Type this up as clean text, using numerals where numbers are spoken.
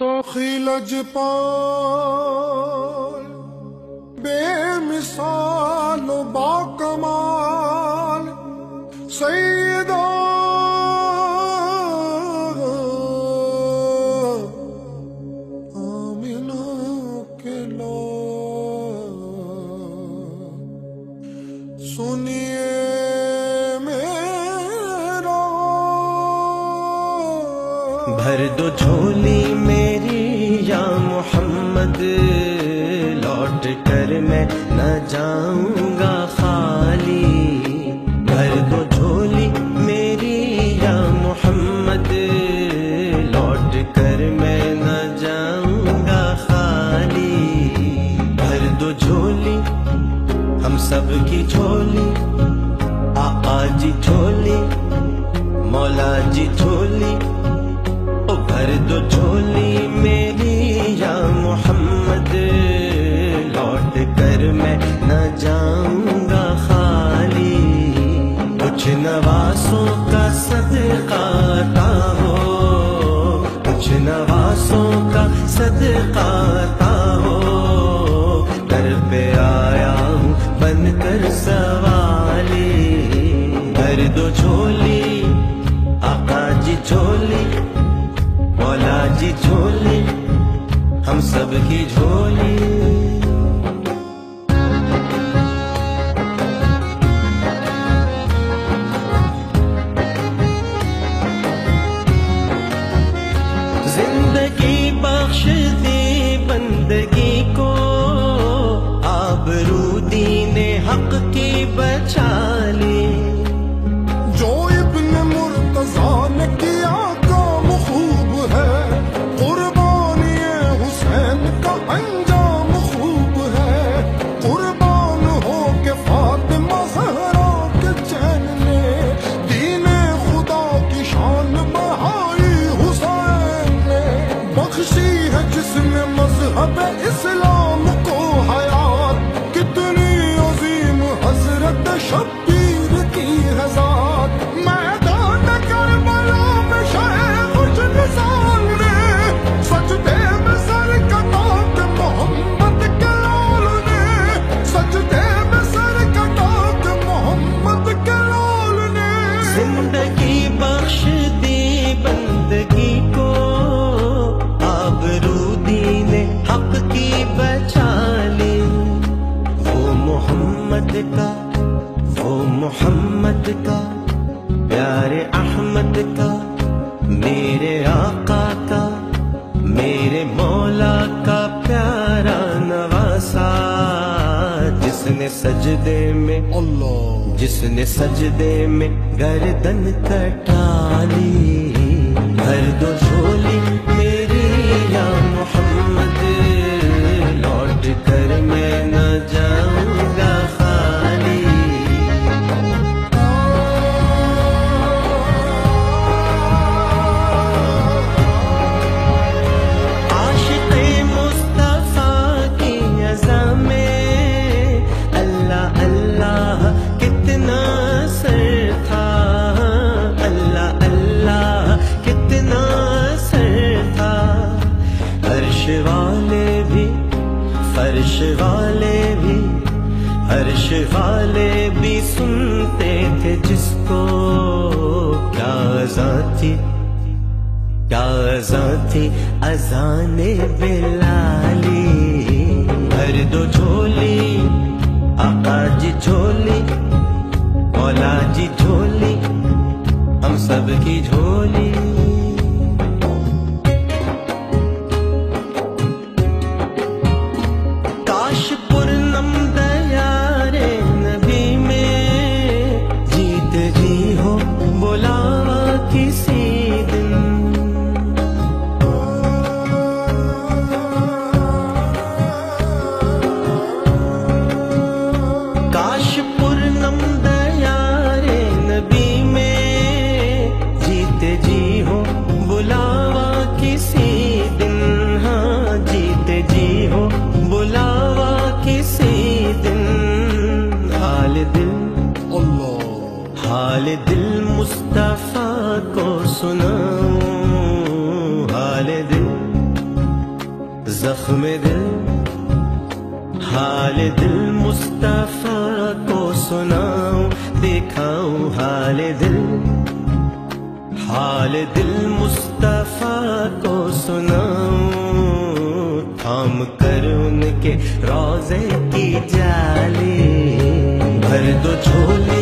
ساخی لجپال بے مثال و با کمال سیدہ آمنہ کے لال سنیے میرا بھر دو جھولی میری یا محمد، لوٹ کر میں نہ جاؤں گا خالی۔ بھر دو جھولی میری یا محمد، لوٹ کر میں نہ جاؤں گا خالی۔ بھر دو جھولی ہم سب کی جھولی، آقا جی جھولی، مولا جی جھولی، بھر دو جھولی میری یا محمد، لوٹ کر میں نہ جاؤں گا خالی۔ کچھ نواسوں کا صدقہ عطا ہو، کچھ نواسوں کا صدقہ عطا ہو، در پہ آیا ہوں بن کر سوالی۔ بھر دو جھولی آقا جی جھولی، مولا جی جھولی، ہم سب کی جھولی۔ زندگی بخش دی بندگی کو، آبرو دین حق کی بچا لی۔ جو ابن مرتضیٰ نے کیا کام خوب ہے، قربانی حسین کا انجام خوب ہے۔ قربان ہو کے فاطمہ زہرا کے چین نے، دین خدا کی شان بڑھائی حسین نے۔ بخشی ہے جس نے مذہب اسلام کو حیات، کتنی عظیم حضرت شبیر کی ہے ذات۔ میدان کربلا میں شہ خوش نثال نے، سجدے میں سر کٹا کے محمد کے لال نے، سجدے میں سر کٹا کے محمد کے لال نے۔ زندگی بخش دی بندگی کو، آبرو دین حق کی بچا لی۔ وہ محمد کا، وہ محمد کا، پیارے احمد کا، میرے آقا کا، میرے مولا کا پیارا نواسا، جس نے سجدے میں، جس نے سجدے میں گردن کٹا لی۔ بھر دو جھولی میری یا محمد، لوٹ کر میں نہ جاؤں گا خالی۔ عاشق مصطفیٰ کی عزا میں اللہ اللہ کتنا اثر تھا، اللہ اللہ کتنا اثر تھا۔ عرش والے بھی، فرش والے بھی، عرش والے بھی سنتے تھے جس کو۔ کیا اذان تھی، کیا اذان تھی اذان بلالی۔ بھر دو جھولی آقا جی جھولی، مولا جی جھولی، ہم سب کی جھولی۔ کاش پورنم دیار نبی میں جیت جی ہو بلاوا کسی دن۔ کاش پورنم دیار نبی میں جیت جی ہو بلاوا کسی دن۔ ہاں جیت جی ہو بلاوا کسی دن۔ حال دل، حال دل مصطفیٰ کو سناؤں، حال دل زخم دل حال دل مصطفیٰ کو سناؤں دکھاؤں حال دل مصطفیٰ کو سناؤں تھام کر ان کے روضے کی جالی بھر دو جھولے